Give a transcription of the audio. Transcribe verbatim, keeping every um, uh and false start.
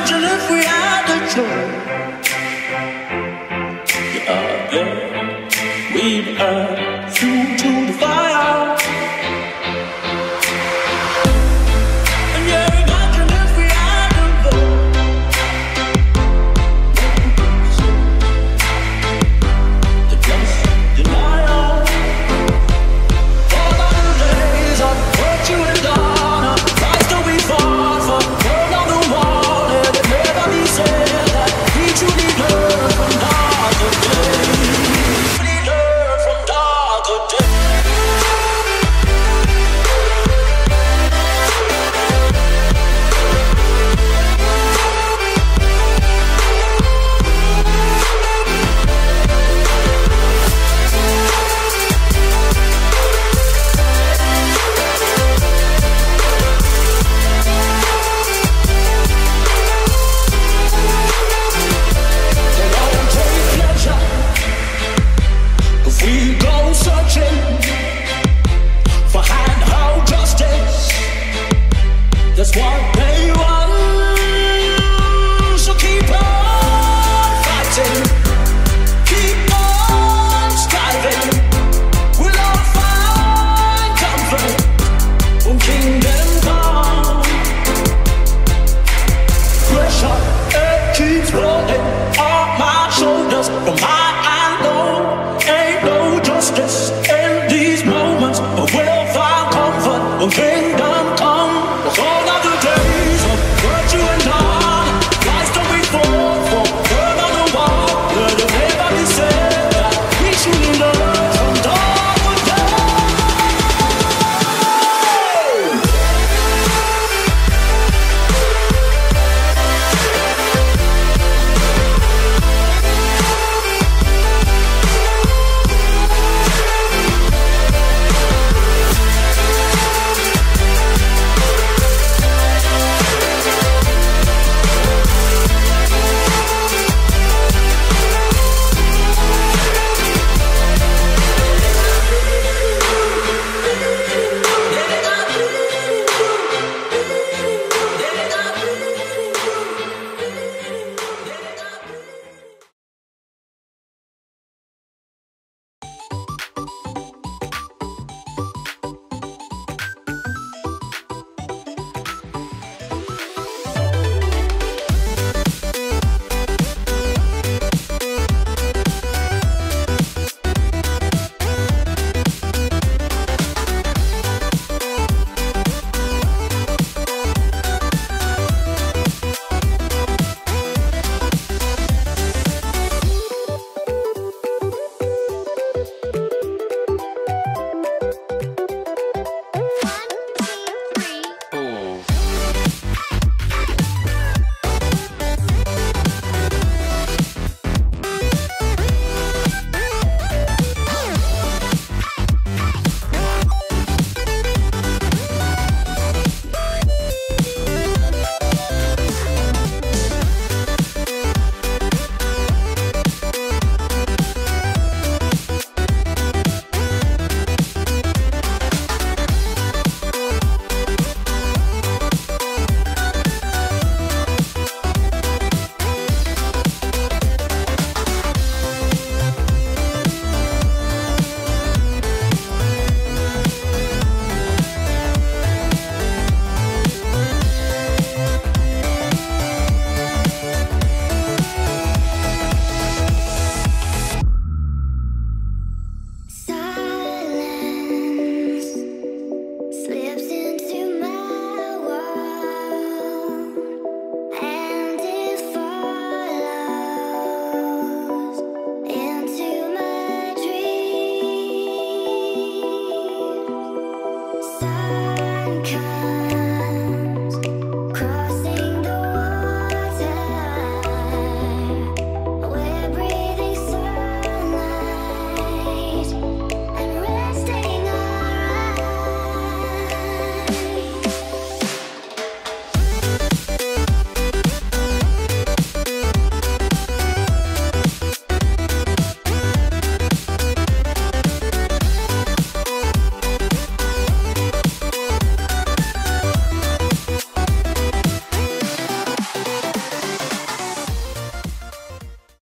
imagine if we had the choice? Yeah, then we'd add fuel to the fire. And yeah, imagine if we had the vote. The just denial. All of the days of virtue and honor, price that we fought for, burned on the wall. And it never be said that we truly learned from darker days. We learned from darker days. We go searching for handheld justice. That's what they